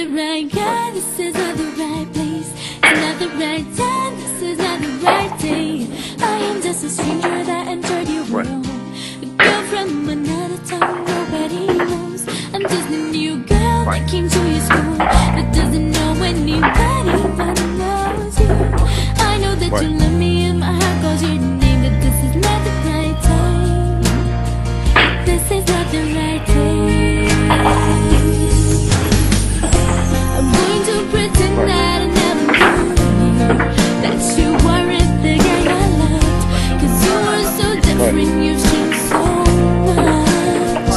the right guy, this is not the right place. It's not the right time, this is not the right day. I am just a stranger that entered your world, a girl from another town nobody knows. I'm just a new girl that came to your school, that doesn't know anybody but knows you. I know that you love me and my heart calls your name, but this is not the right time. This is not the right day. I'm going to pretend that I never knew you, that you weren't the guy I loved, 'cause you were so different, you've changed so much.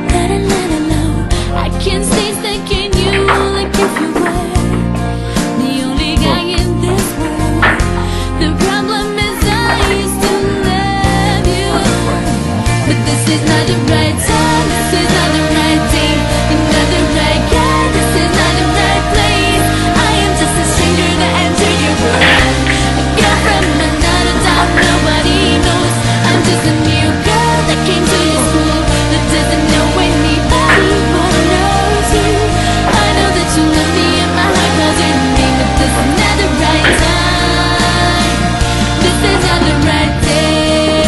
I can't stay stuck in you like if you were the only guy in this world. The problem is I used to love you, but this is not the right time, this is not the right day. You're not the right guy, this is not the right place. I am just a stranger that entered your world, a girl from another town nobody knows. I'm just a new girl that came to your school, that doesn't know anybody but knows you. I know that you love me and my heart calls your name, but this is not the right time. This is not the right day.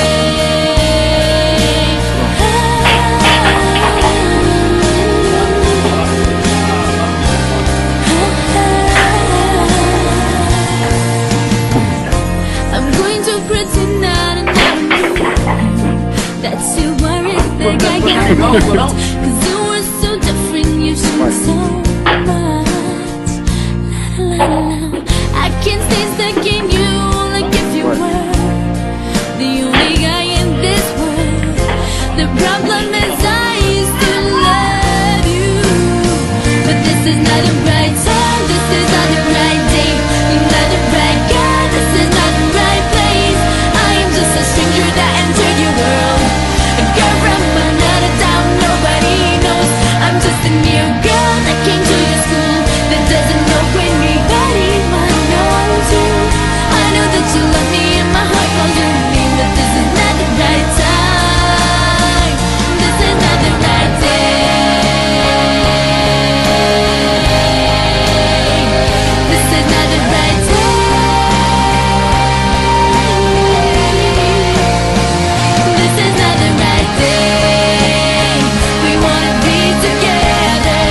I'm going to pretend that I never knew that you weren't the guy I loved, 'cause you were so different, you changed so much. La, la, la, la. I can't stay stuck in you like if you were the only guy in this world. The problem is I used to love you, but this is not the right time, this is not the right day. You're not the right guy, this is not the right place. I am just a stranger that entered your world, a girl from another town nobody knows. I'm just a new girl that came to your school, that doesn't know anybody but knows you. I know that you love me and my heart calls your name, but this is not the right time. This is not the right day. This is not the right day. This is not the right day. We wanna be together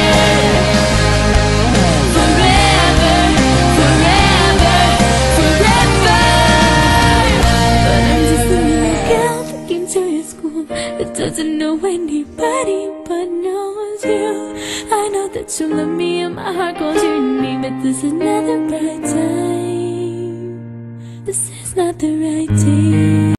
forever, forever, forever. But I'm just a little girl that came to your school, that doesn't know anybody but knows you. I know that you love me and my heart calls your name, but this is not the right time. This is not the right day.